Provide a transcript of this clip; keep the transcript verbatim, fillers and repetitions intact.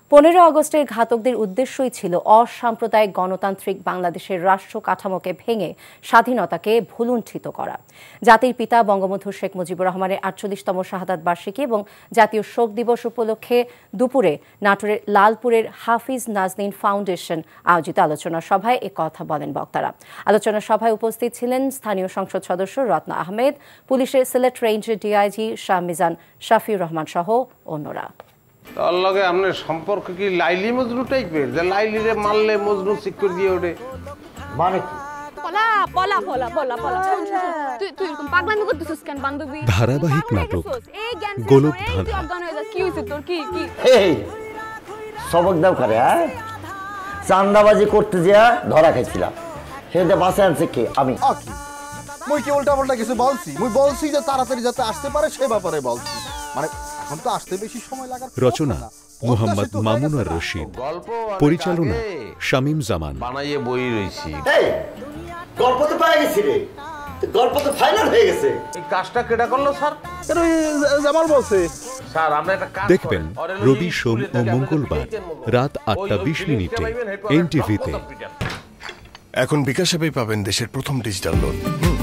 পনেরো আগস্টের ঘাতকদের উদ্দেশ্যই ছিল অসাম্প্রদায়িক গণতান্ত্রিক বাংলাদেশের রাষ্ট্র কাঠামোকে ভেঙে স্বাধীনতাকে ভুলুণ্ঠিত করা। জাতির পিতা বঙ্গবন্ধু শেখ মুজিবুর রহমানের আটচল্লিশতম শাহাদাত বার্ষিকী এবং জাতীয় শোক দিবস উপলক্ষে দুপুরে নাটোরের লালপুরের হাফিজ নাজনীন ফাউন্ডেশন আয়োজিত আলোচনা সভায় এ কথা বলেন বক্তারা। আলোচনা সভায় উপস্থিত ছিলেন স্থানীয় সংসদ সদস্য রত্না আহমেদ, পুলিশের সিলেট রেঞ্জের ডিআইজি শাহ মিজান শাফিউর রহমান সহ অন্যরা। তার লগে আপনার সম্পর্ক কি লাইলি মজনু টাইপের, যে লাইলিরে মারলে মজনু চিক করে দিয়ে ওঠে? মানে কি? পলা পলা পলা পলা পলা তুই তুই এরকম পাগলামি করতেছিস কেন বান্ধবী? ধারাবাহিক নাটক গোলক ধাঁধা। কি হইছে তোর? কি কি এই সবক দাও করে, হ্যাঁ চান্দাবাজি করতে যা ধরা খাইছিলাম, সেটা বাসে আনছে কে? আমি। মুই কি উল্টা পাল্টা কিছু বলছি? মুই বলছি যে তাড়াতাড়ি যাতে আসতে পারে সে ব্যাপারে বলছি। মানে এখন তো আসতে বেশি সময় লাগার। রচনা মোহাম্মদ মামুনুর রশিদ, পরিচালনা শামীম জামান। বানাইয়ে বই রইছি। এই গল্প তো পেয়ে গেছি রে, গল্প তো ফাইনাল হয়ে গেছে। এই কাজটা কেডা করলো স্যার? এর ওই জামাল বলছে। স্যার আমরা একটা কাজ দেখবেন রবি, সোম ও মঙ্গলবার রাত আটটা বিশ মিনিটে এনটিভিতে। এখন বিকাশ অ্যাপেই পাবেন দেশের প্রথম ডিজিটাল লোন।